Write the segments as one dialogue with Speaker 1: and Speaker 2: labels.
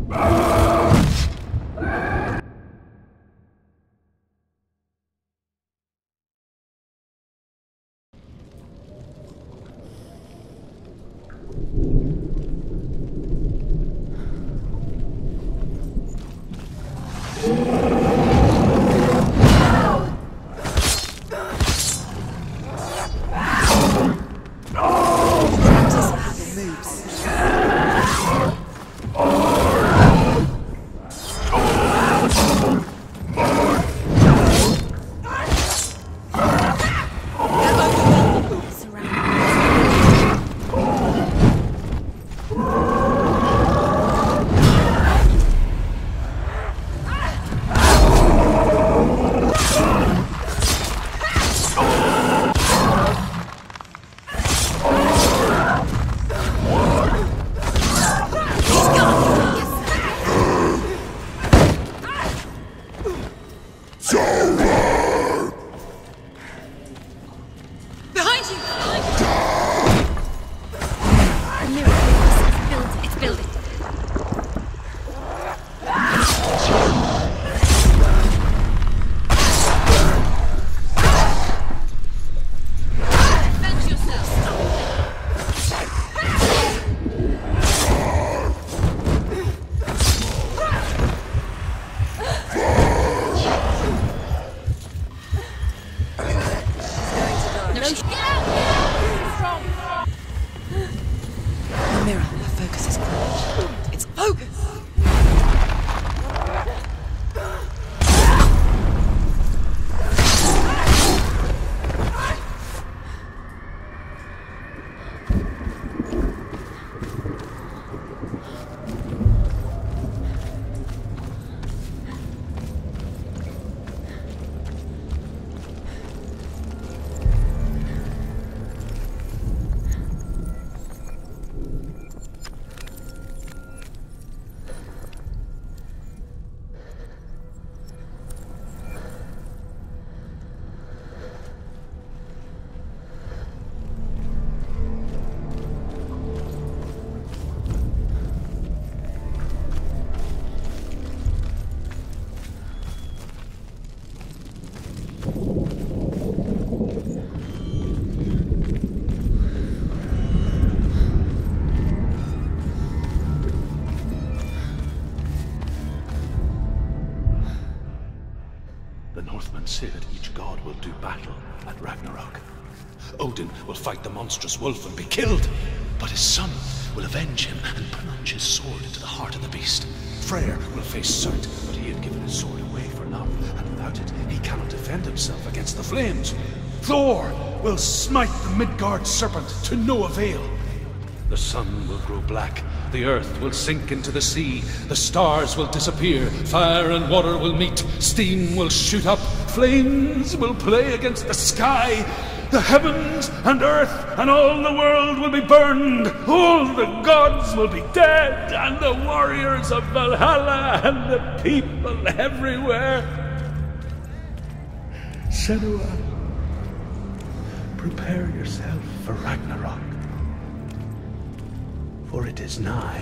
Speaker 1: Say that each god will do battle at Ragnarok. Odin will fight the monstrous wolf and be killed, but his son will avenge him and plunge his sword into the heart of the beast. Freyr will face Surt, but he had given his sword away for love, and without it, he cannot defend himself against the flames. Thor will smite the Midgard serpent to no avail. The sun will grow black, the earth will sink into the sea, the stars will disappear, fire and water will meet, steam will shoot up, flames will play against the sky, the heavens and earth and all the world will be burned, all the gods will be dead, and the warriors of Valhalla and the people everywhere. Senua, prepare yourself for Ragnarok, for it is nigh.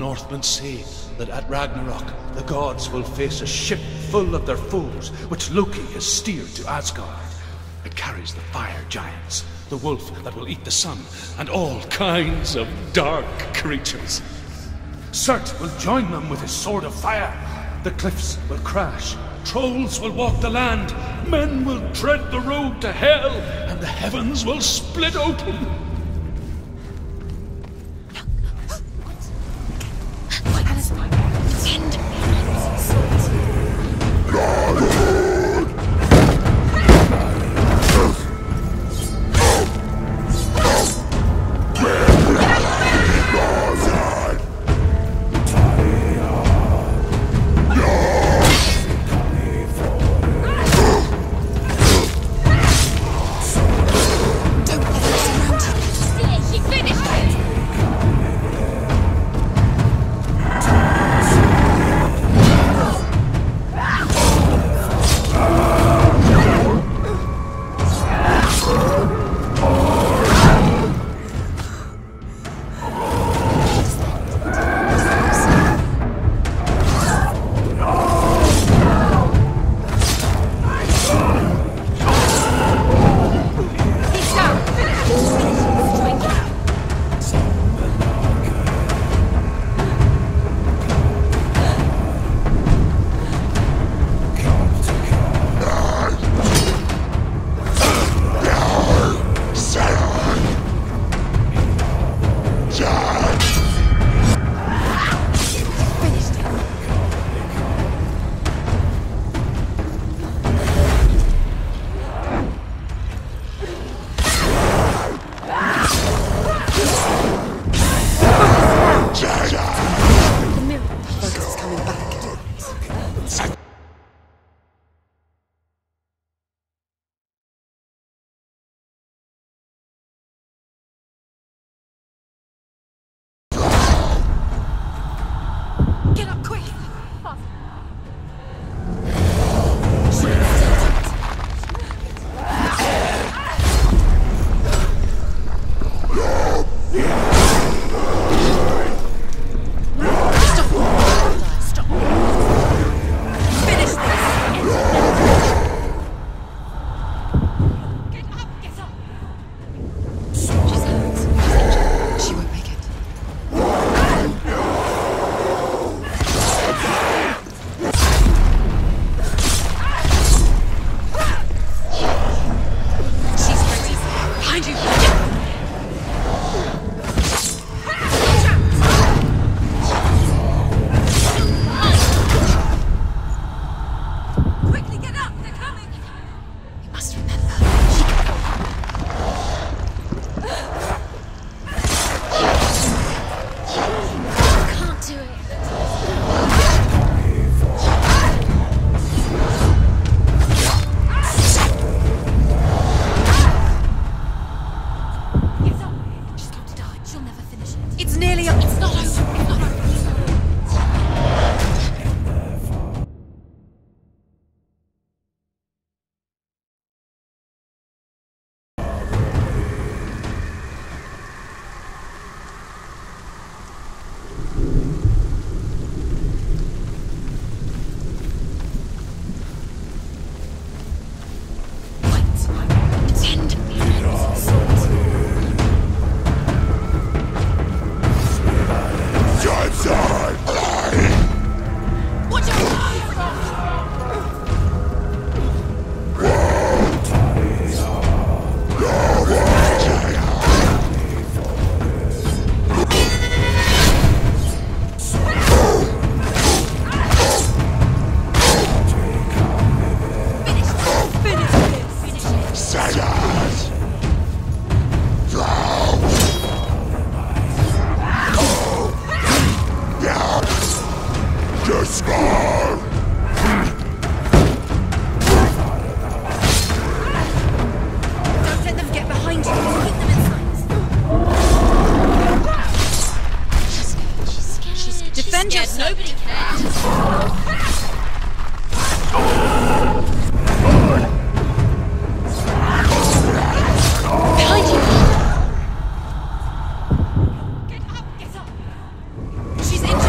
Speaker 1: Northmen say that at Ragnarok, the gods will face a ship full of their foes, which Loki has steered to Asgard. It carries the fire giants, the wolf that will eat the sun, and all kinds of dark creatures. Surt will join them with his sword of fire. The cliffs will crash, trolls will walk the land, men will tread the road to hell, and the heavens will split open.
Speaker 2: She's injured.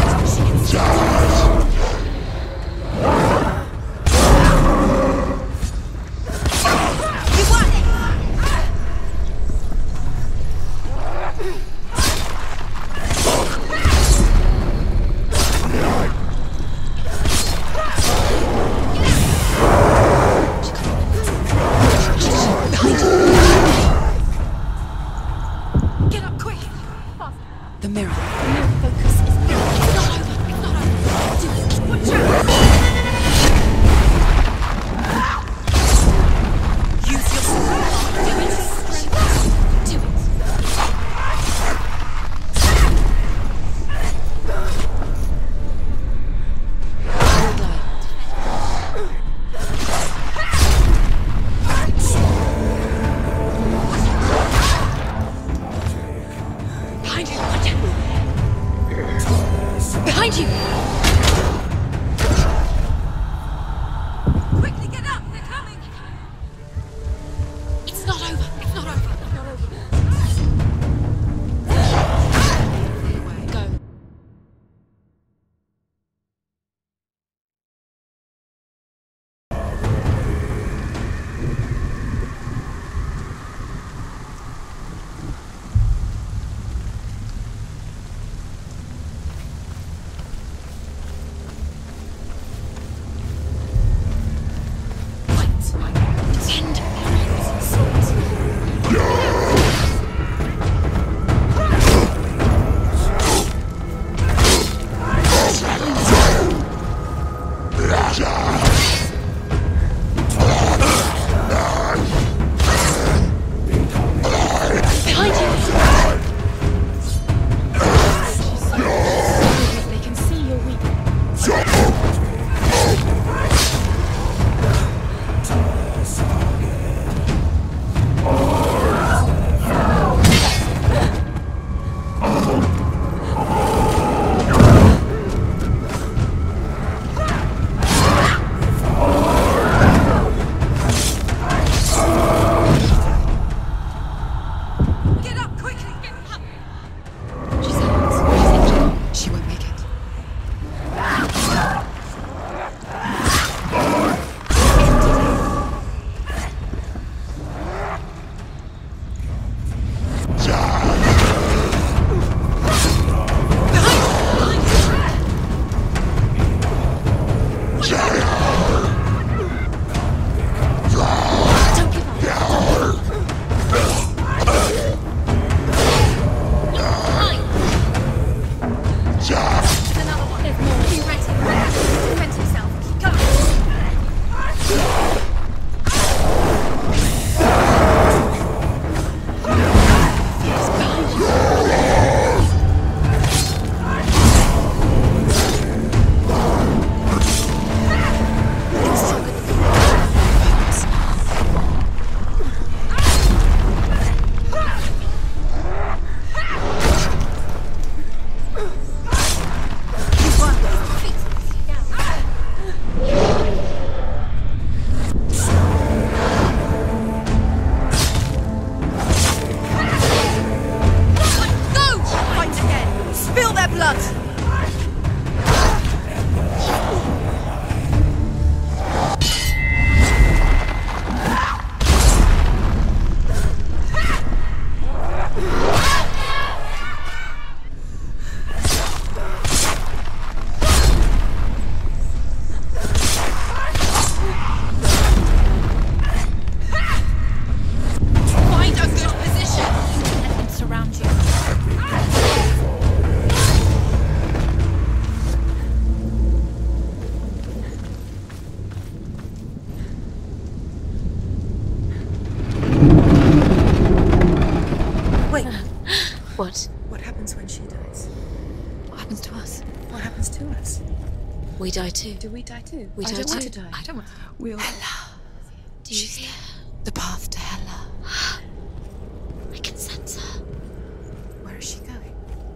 Speaker 2: We die too.
Speaker 3: Do we die too?
Speaker 2: We
Speaker 3: I
Speaker 2: die
Speaker 3: don't want
Speaker 2: too.
Speaker 3: to die.
Speaker 4: I don't want to.
Speaker 3: We'll...
Speaker 2: Do you hear?
Speaker 4: The path to Hela.
Speaker 2: I can sense her.
Speaker 3: Where is she going?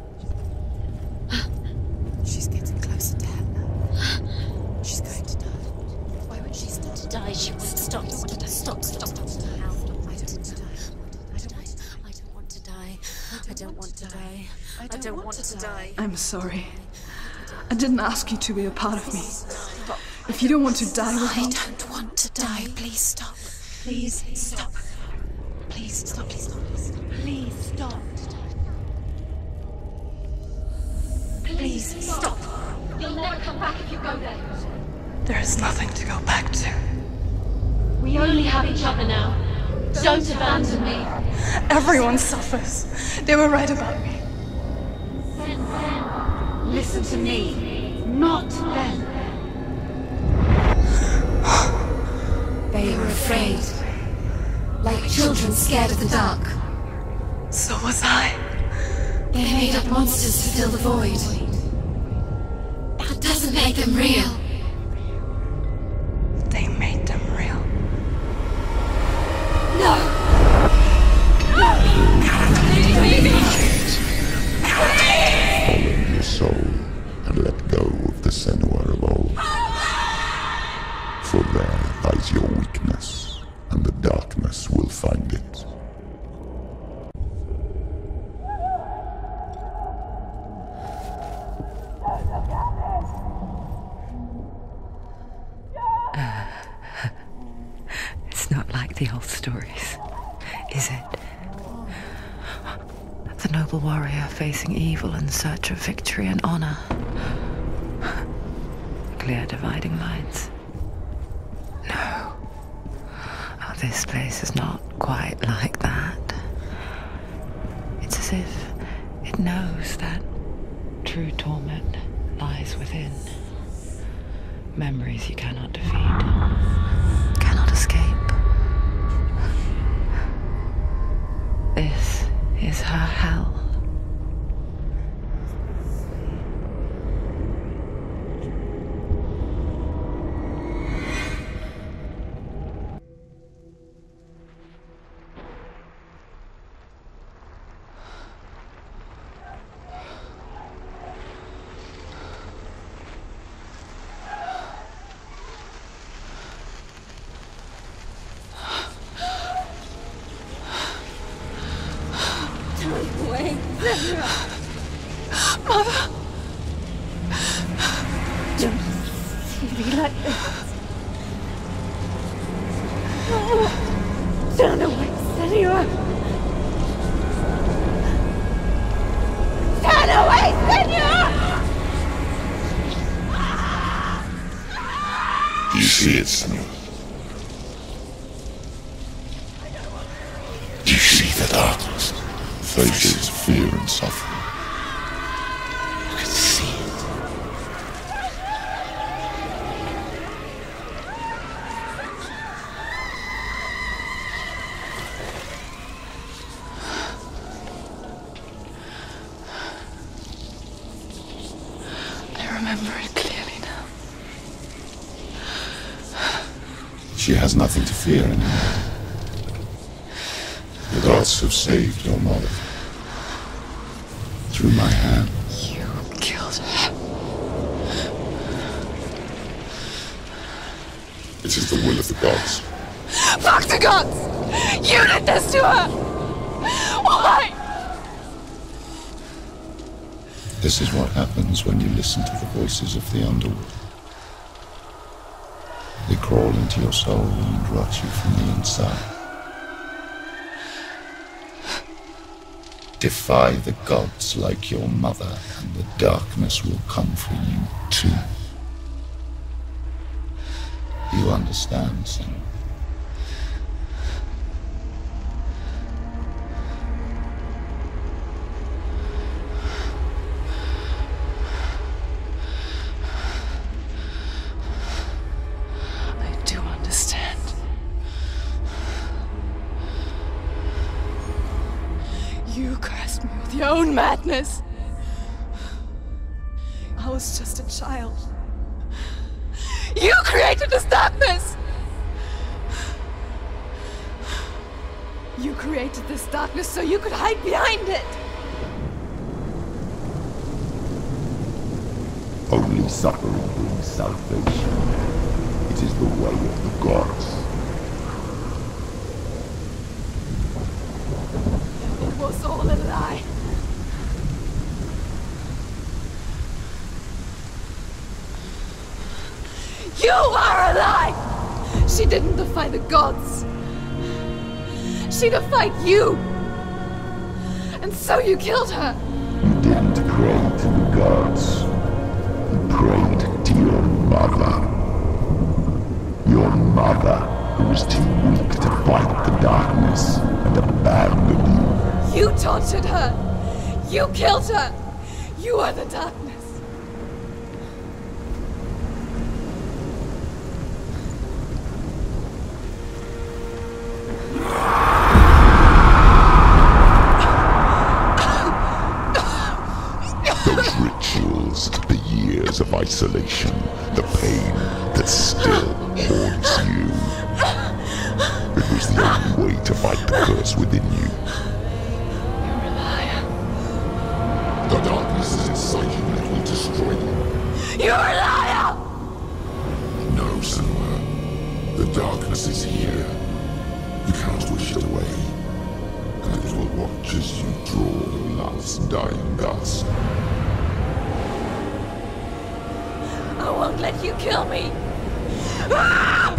Speaker 4: She's getting closer to Hela. She's going to die.
Speaker 3: Why would she stop?
Speaker 2: To die, she wants to stop. Stop. I don't want to die. I don't want to die.
Speaker 3: I'm sorry. I didn't ask you to be a part of me. If you don't want to die with me...
Speaker 4: I don't want to die. Please stop.
Speaker 3: Please stop.
Speaker 4: Please stop. Please stop.
Speaker 3: Please stop. Please stop.
Speaker 5: You'll never come back if you go there.
Speaker 3: There is nothing to go back to.
Speaker 5: We only have each other now. Don't abandon me.
Speaker 3: Everyone suffers. They were right about me.
Speaker 5: Listen to me, not them.
Speaker 4: They were afraid. Like children scared of the dark.
Speaker 3: So was I.
Speaker 4: They made up monsters to fill the void. That doesn't make them real.
Speaker 3: They made them real.
Speaker 4: No!
Speaker 6: Follow your soul and let go of the Senua of old. For there lies your weakness, and the darkness will find it.
Speaker 7: It's not like the old stories, is it? The noble warrior facing evil in search of victory and honor. Clear dividing lines. No. Oh, this place is not quite like that. It's as if it knows that true torment lies within. Memories you cannot defeat, cannot escape. This is her hell.
Speaker 3: Mother! Don't see me like this. Oh, turn away, Senua! Turn away, Senua!
Speaker 6: Do you see it, Senua? Do you see the darkness? Faces fear and suffering.
Speaker 1: You can see it.
Speaker 3: I remember it clearly now.
Speaker 6: She has nothing to fear anymore. The gods have saved your mother. Through my hand.
Speaker 3: You killed her.
Speaker 6: It is the will of the gods.
Speaker 3: Fuck the gods! You did this to her! Why?
Speaker 6: This is what happens when you listen to the voices of the underworld. They crawl into your soul and rot you from the inside. Defy the gods like your mother, and the darkness will come for you too. You understand, Senua?
Speaker 3: I do understand. You cursed me with your own madness. I was just a child. created this darkness! You created this darkness so you could hide behind it!
Speaker 6: Only suffering brings salvation. It is the way of the gods.
Speaker 3: It was all a lie. You are a lie! She didn't defy the gods. She defied you. And so you killed her.
Speaker 6: You didn't pray to the gods. You prayed to your mother. Your mother, who was too weak to fight the darkness and abandoned you.
Speaker 3: You tortured her. You killed her. You are the darkness.
Speaker 6: Those rituals, the years of isolation, the pain that still haunts you. It was the only way to fight the curse within you.
Speaker 3: You're a liar.
Speaker 6: The darkness is inside you and it will destroy you.
Speaker 3: You're a liar!
Speaker 6: No, Senua. The darkness is here. You cannot wish it away. And it will watch as you draw the last dying gasp.
Speaker 3: I won't let you kill me! Ah!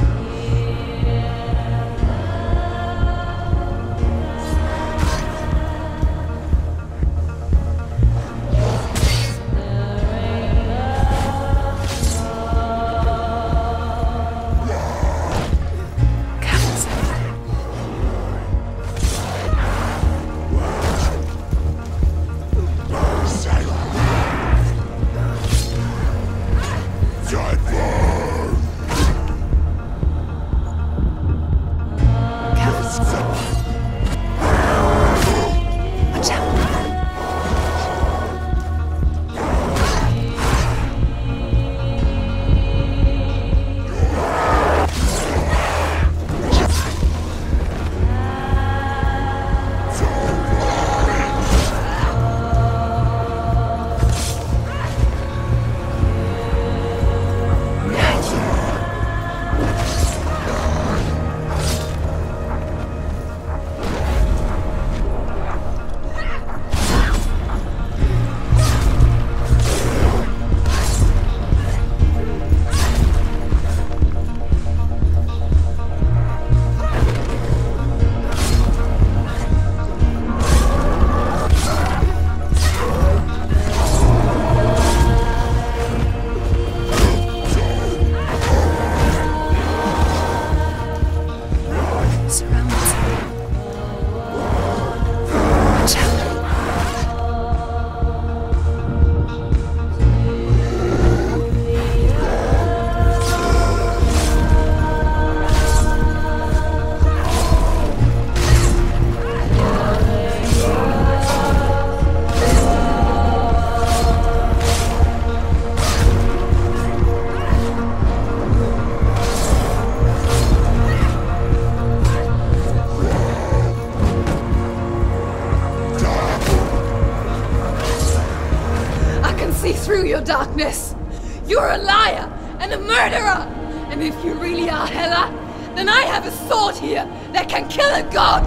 Speaker 3: Darkness! You're a liar and a murderer! And if you really are Hela, then I have a sword here that can kill a god!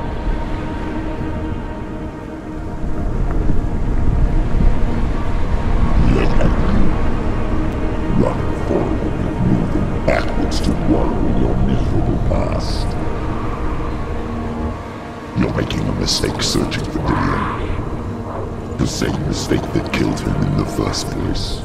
Speaker 6: Run forward, moving backwards to wallow in your miserable past. You're making a mistake searching for Dillion. The same mistake that killed him in the first place.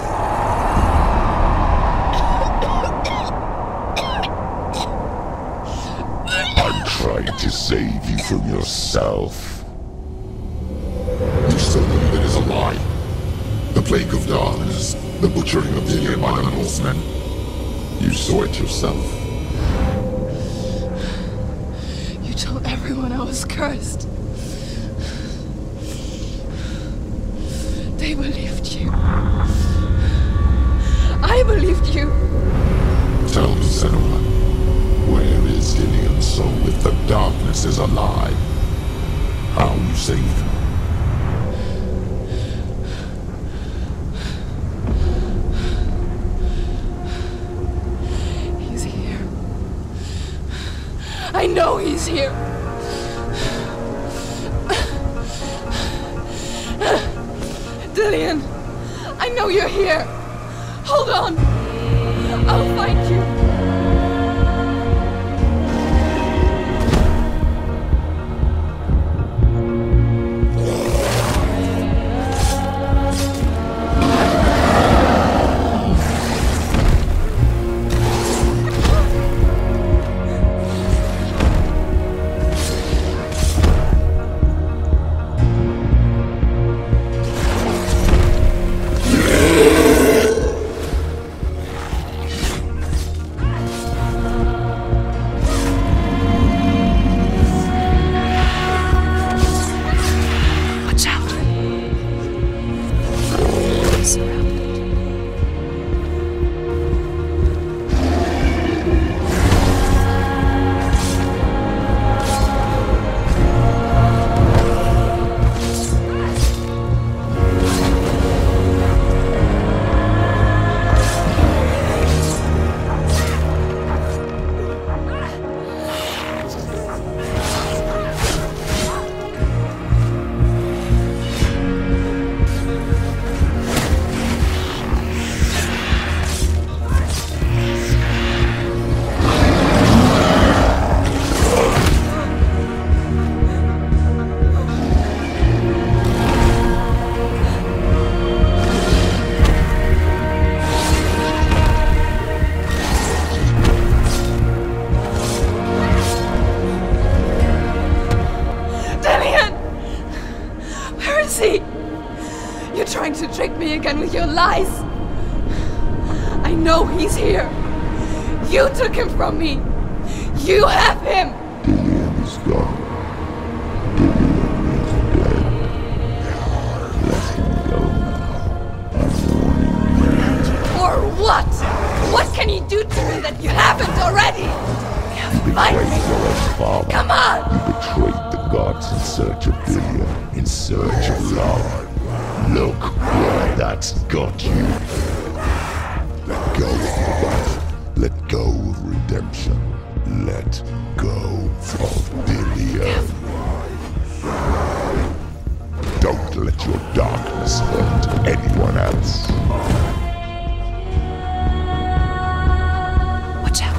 Speaker 6: I'm trying to save you from yourself. You still believe it is a lie? The plague of darkness, the butchering of Dillion by the Northmen. You saw it yourself.
Speaker 3: You told everyone I was cursed. They believed you. I believed you.
Speaker 6: Tell me, Senua, where is Dillian's soul if the darkness is alive? How you save him?
Speaker 3: He's here. I know he's here. Dillian, I know you're here. Hold on. I'll find you. To trick me again with your lies. I know he's here. You took him from me. You have him.
Speaker 6: Dillian is gone. Dillian is dead. Let him go now. I'm warning you.
Speaker 3: Or what? What can he do to me that you haven't already?
Speaker 6: Betrayed your own father.
Speaker 3: Come on!
Speaker 6: You betrayed the gods in search of Dillian, in search of love. Look where that's got you. Let go of the battle. Let go of redemption. Let go of Dillian. Don't let your darkness hurt anyone else.
Speaker 3: Watch out.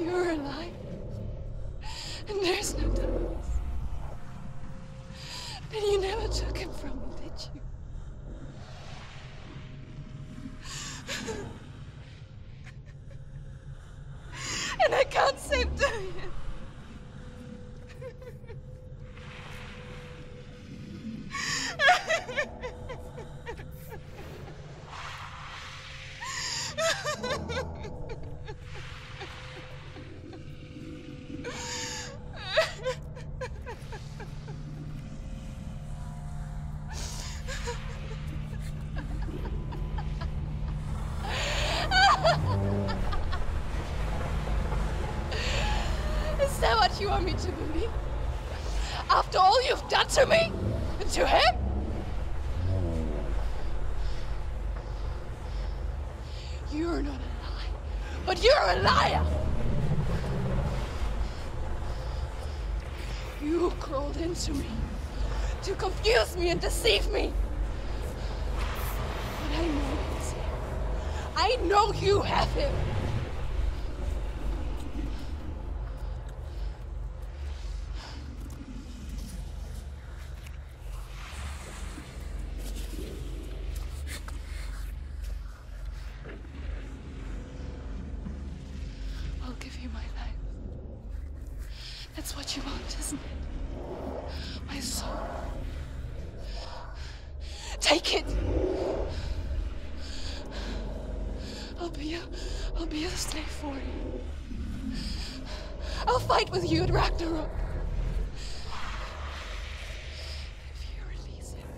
Speaker 3: you're alive, and there's no darkness, then you never took him from me, did you? And I can't save Dorian. Is that what you want me to believe? After all you've done to me? And to him? You're not a lie, but you're a liar! You crawled into me to confuse me and deceive me. But I know he's here. I know you have him. I'll give you my life. That's what you want, isn't it? My soul. Take it! I'll be a slave for you. I'll fight with you at Ragnarok. If you release him.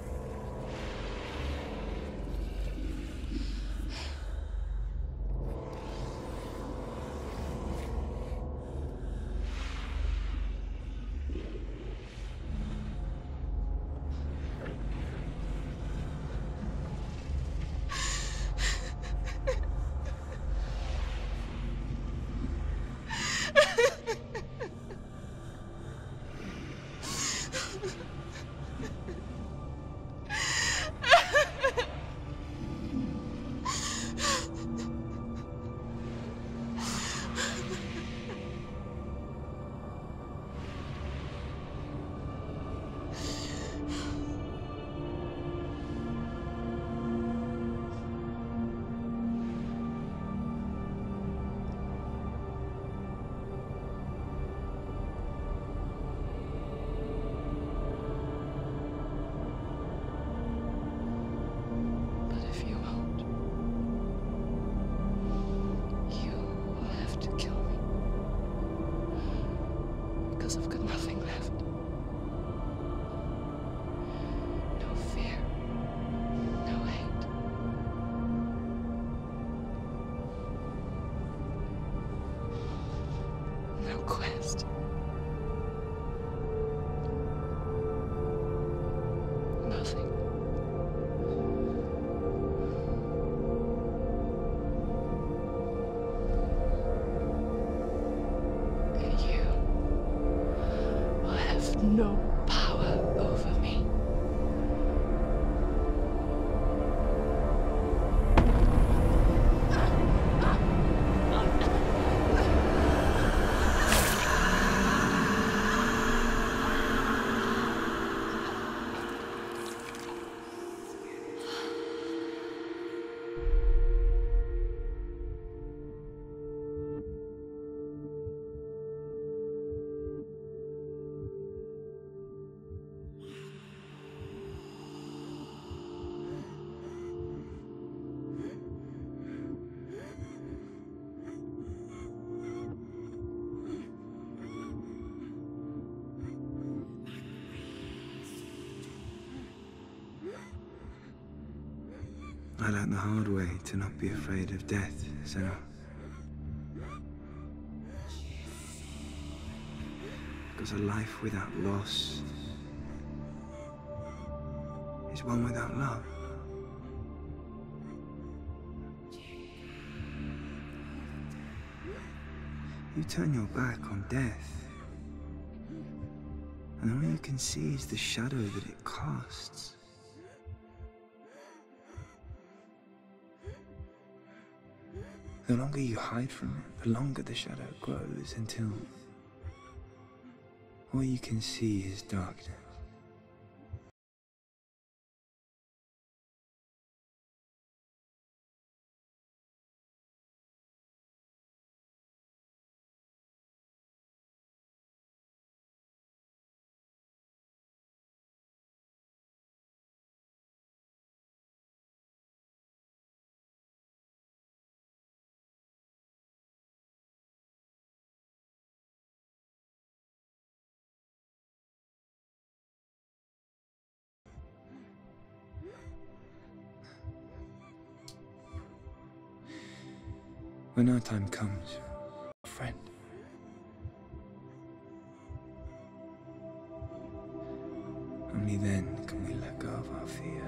Speaker 3: I've got nothing left. No fear. No hate. No quest. Nothing. No power over me.
Speaker 8: I learned the hard way to not be afraid of death, Senua. Because a life without loss is one without love. You turn your back on death, and all you can see is the shadow that it casts. The longer you hide from it, the longer the shadow grows until all you can see is darkness. When our time comes, friend, only then can we let go of our fear.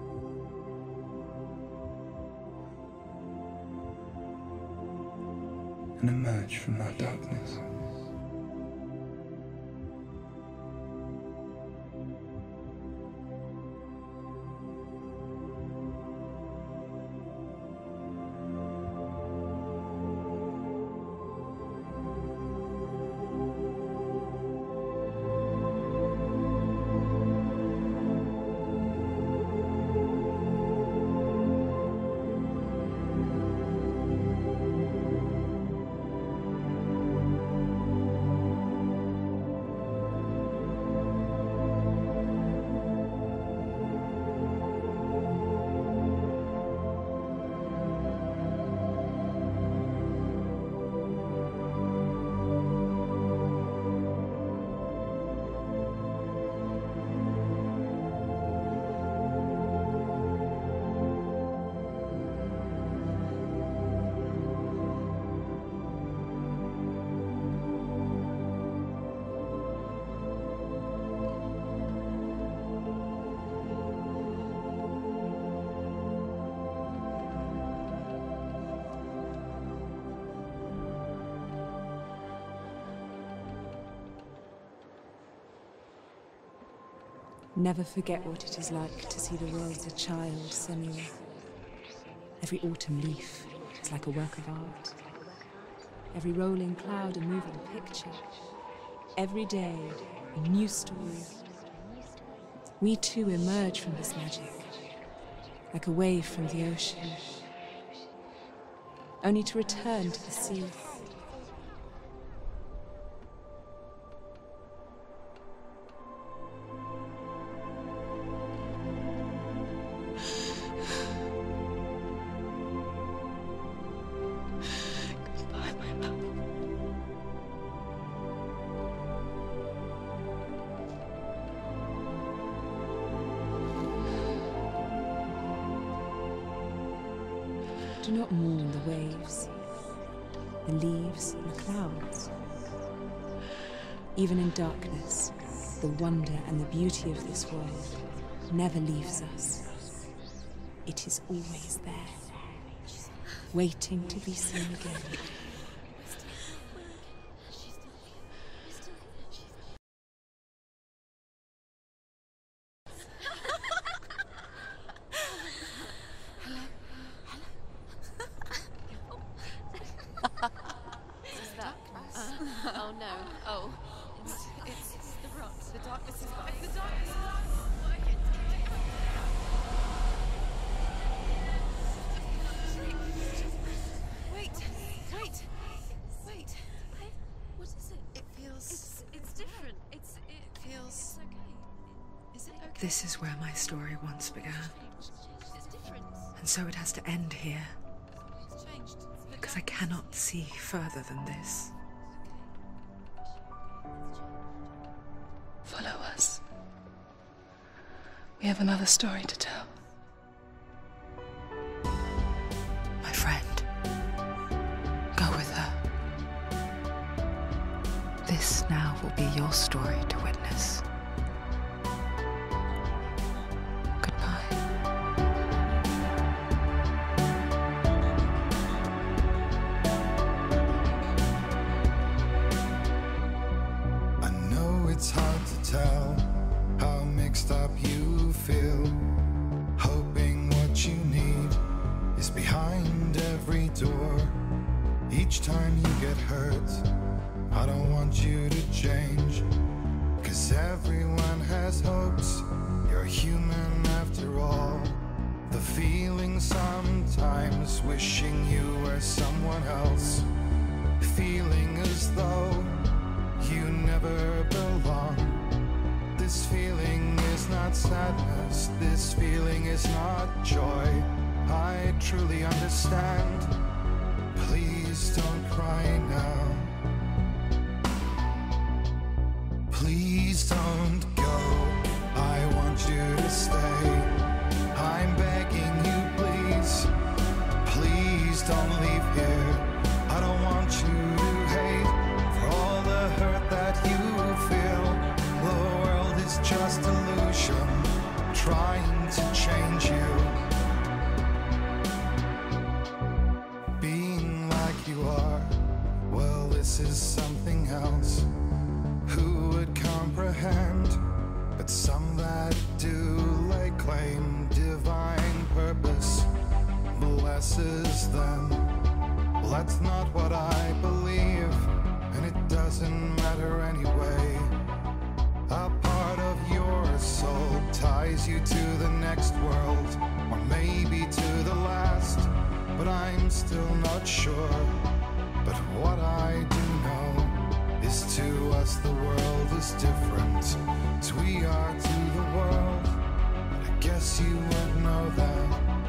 Speaker 8: And emerge from our darkness.
Speaker 9: Never forget what it is like to see the world as a child, Senua. Every autumn leaf is like a work of art. Every rolling cloud a moving picture. Every day a new story. We too emerge from this magic, like a wave from the ocean, only to return to the sea. Do not mourn the waves, the leaves and the clouds. Even in darkness, the wonder and the beauty of this world never leaves us. It is always there, waiting to be seen again.
Speaker 3: Oh no. Oh. It's the rocks. The darkness is back. The darkness is back. Wait. What is it? It feels... It's different. It feels... It's okay. Is it okay?
Speaker 7: This is where my story once began.
Speaker 3: It's different.
Speaker 7: And so it has to end here.
Speaker 3: It's changed.
Speaker 7: Because I cannot see further than this. Follow us. We have another story to tell. My friend, go with her. This now will be your story to witness. Goodbye.
Speaker 6: I know it's hard to tell how mixed up you feel, hoping what you need is behind every door.
Speaker 10: get hurt. I don't want you to change, 'cause everyone has hopes. You're human after all. The feeling sometimes wishing you were someone else, feeling as though you never belong. This feeling is not sadness, this feeling is not joy. I truly understand. Please don't cry now. Please don't go. I want you to stay. I'm begging you, please. Please don't leave here. I don't want you to hate for all the hurt that you feel. The world is just illusion, trying to change you. Being like you are, well, this is something else. Who would comprehend? But some that do lay claim divine purpose blesses them. Well, that's not what I believe, and it doesn't matter anyway. A part of your soul ties you to the next world, or maybe to the last, but I'm still not sure. But what I do know is to us the world is different, as we are to the world. I guess you would know that.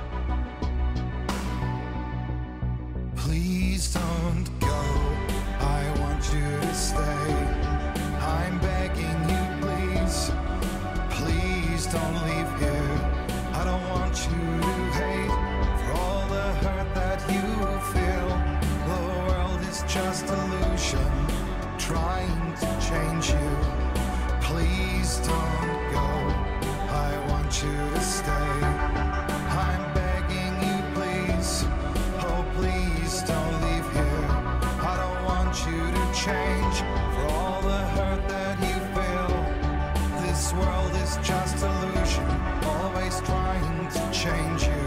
Speaker 10: Please don't go. I want you to stay. I'm begging you, please. Please don't leave here. I don't want you to hate for all the hurt that you feel. The world is just illusion, trying to change you. Please don't go. I want you to stay. I'm begging you, please. Oh, please don't leave here. I don't want you to change for all the hurt that you feel. This world is just illusion, always trying to change you.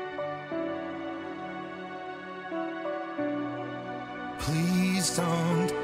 Speaker 10: Please don't